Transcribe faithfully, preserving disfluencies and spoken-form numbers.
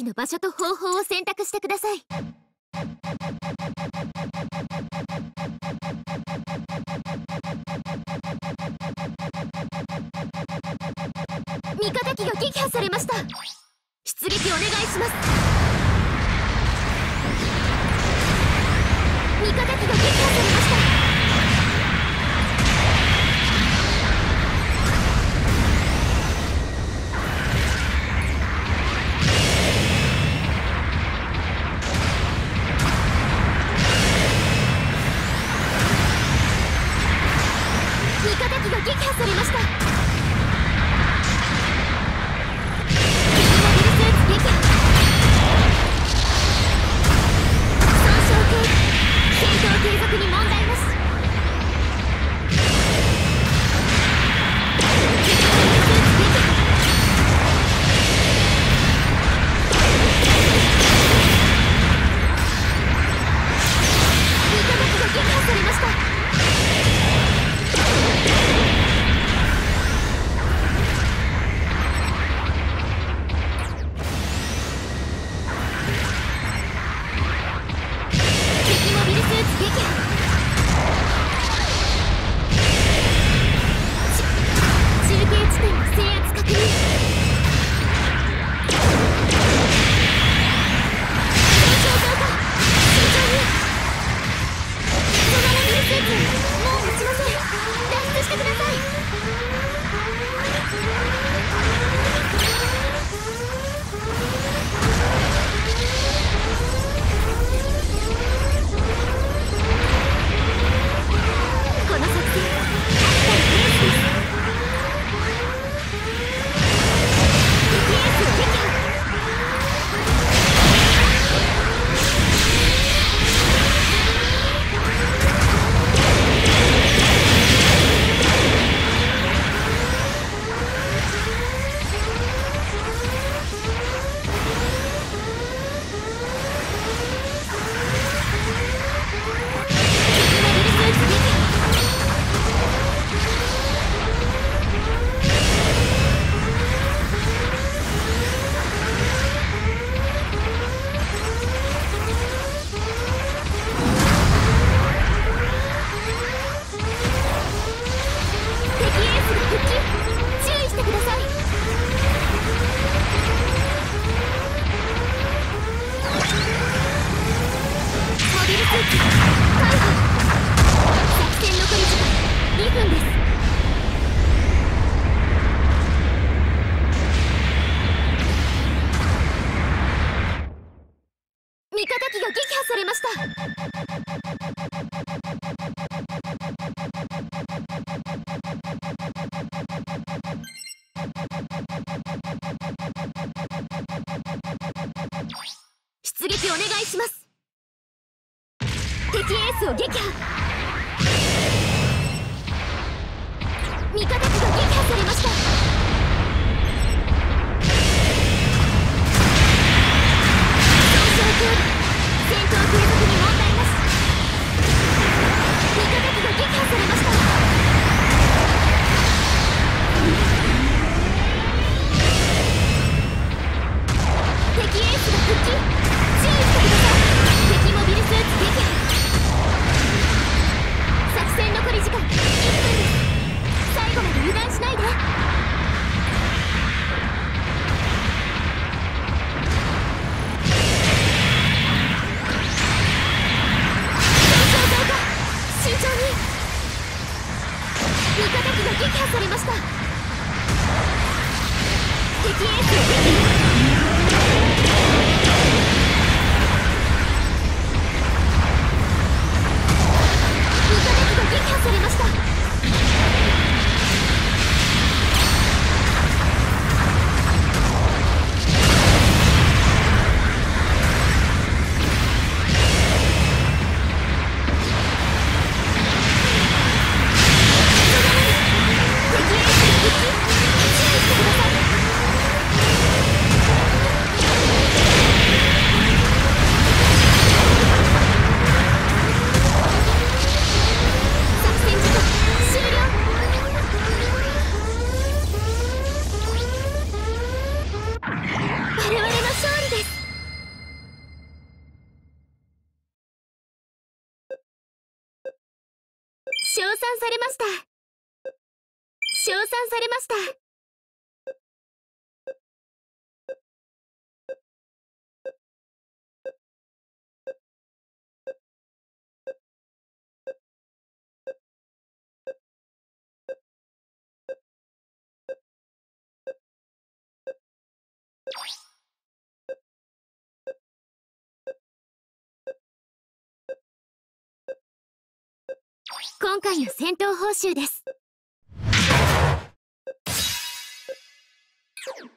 撃の場所と方法を選択してください。味方機が撃破されました。出撃お願いします。味方機が撃破されました。味方機が撃破されました。継続に問題なし。味方機が撃破されました。敵モビルスーツ撃破。中継地点の制圧確認。上昇増加。慎重に。そのモビルスーツもう持ちません。脱出してください。この作戦、確かにエースです。敵エースを撃破。味方機が撃破されました。出撃お願いします。敵エースを撃破。味方機が撃破されました。戦闘継続に問題なし。味方機が撃破されました。敵エースが復帰。注意してください。敵モビルスーツ撃破。作戦残り時間いっぷんです。最後まで油断しないで。慎重に。味方機が撃破されました。敵エースを撃破。味方機が撃破されました。作戦時間終了。 称賛されました。称賛されました。今回の戦闘報酬です。